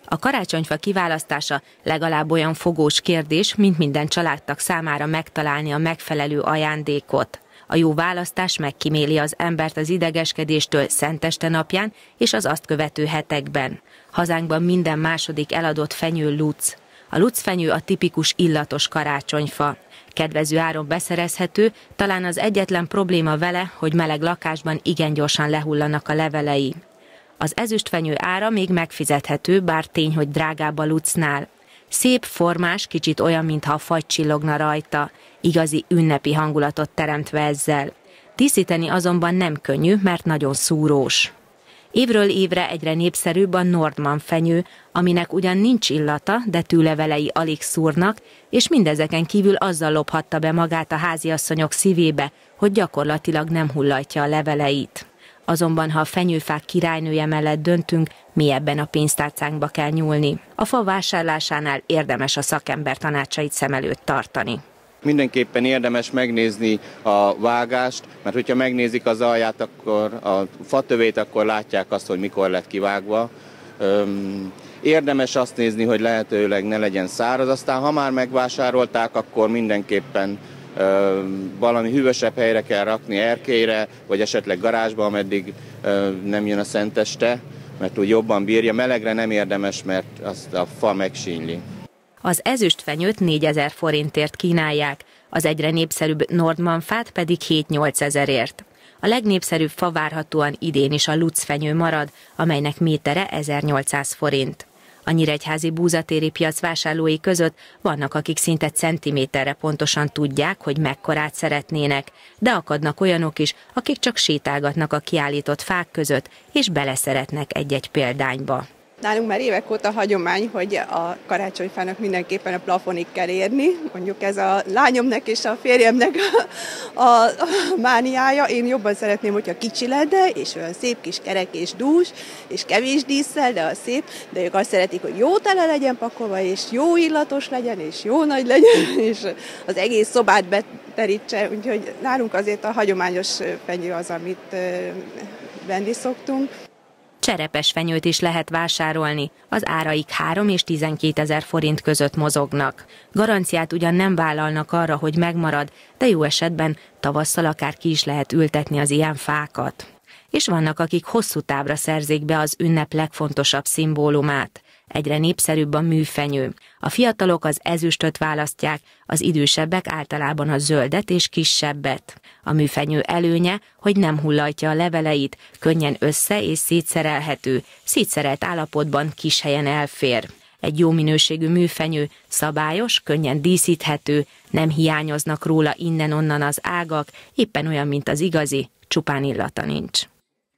A karácsonyfa kiválasztása legalább olyan fogós kérdés, mint minden családtag számára megtalálni a megfelelő ajándékot. A jó választás megkíméli az embert az idegeskedéstől Szenteste napján és az azt követő hetekben. Hazánkban minden második eladott fenyő luc. A lucfenyő a tipikus illatos karácsonyfa. Kedvező áron beszerezhető, talán az egyetlen probléma vele, hogy meleg lakásban igen gyorsan lehullanak a levelei. Az ezüstfenyő ára még megfizethető, bár tény, hogy drágább a lucnál. Szép, formás, kicsit olyan, mintha a fagy csillogna rajta, igazi ünnepi hangulatot teremtve ezzel. Díszíteni azonban nem könnyű, mert nagyon szúrós. Évről évre egyre népszerűbb a Nordmann fenyő, aminek ugyan nincs illata, de tűlevelei alig szúrnak, és mindezeken kívül azzal lophatta be magát a háziasszonyok szívébe, hogy gyakorlatilag nem hullatja a leveleit. Azonban, ha a fenyőfák királynője mellett döntünk, mélyebben a pénztárcánkba kell nyúlni. A fa vásárlásánál érdemes a szakember tanácsait szem előtt tartani. Mindenképpen érdemes megnézni a vágást, mert hogyha megnézik az alját, akkor a fatövét, akkor látják azt, hogy mikor lett kivágva. Érdemes azt nézni, hogy lehetőleg ne legyen száraz, aztán ha már megvásárolták, akkor mindenképpen valami hűvösebb helyre kell rakni, erkélyre, vagy esetleg garázsba, ameddig nem jön a szenteste, mert úgy jobban bírja. Melegre nem érdemes, mert azt a fa megsínyli. Az ezüstfenyőt 4000 forintért kínálják, az egyre népszerűbb Nordmann fát pedig 7-8 ezerért. A legnépszerűbb fa várhatóan idén is a lucfenyő marad, amelynek métere 1800 forint. A nyíregyházi búzatéri piac vásárlói között vannak, akik szinte centiméterre pontosan tudják, hogy mekkorát szeretnének, de akadnak olyanok is, akik csak sétálgatnak a kiállított fák között, és beleszeretnek egy-egy példányba. Nálunk már évek óta hagyomány, hogy a karácsonyfának mindenképpen a plafonig kell érni. Mondjuk ez a lányomnak és a férjemnek a mániája. Én jobban szeretném, hogyha kicsi lenne, és olyan szép kis kerek és dús, és kevés dísszel, de az szép. De ők azt szeretik, hogy jó tele legyen pakolva, és jó illatos legyen, és jó nagy legyen, és az egész szobát beterítse. Úgyhogy nálunk azért a hagyományos fenyő az, amit venni szoktunk. Cserepes fenyőt is lehet vásárolni, az áraik 3 és 12 000 forint között mozognak. Garanciát ugyan nem vállalnak arra, hogy megmarad, de jó esetben tavasszal akár ki is lehet ültetni az ilyen fákat. És vannak, akik hosszú távra szerzik be az ünnep legfontosabb szimbólumát. Egyre népszerűbb a műfenyő. A fiatalok az ezüstöt választják, az idősebbek általában a zöldet és kisebbet. A műfenyő előnye, hogy nem hullatja a leveleit, könnyen össze- és szétszerelhető, szétszerelt állapotban kis helyen elfér. Egy jó minőségű műfenyő szabályos, könnyen díszíthető, nem hiányoznak róla innen-onnan az ágak, éppen olyan, mint az igazi, csupán illata nincs.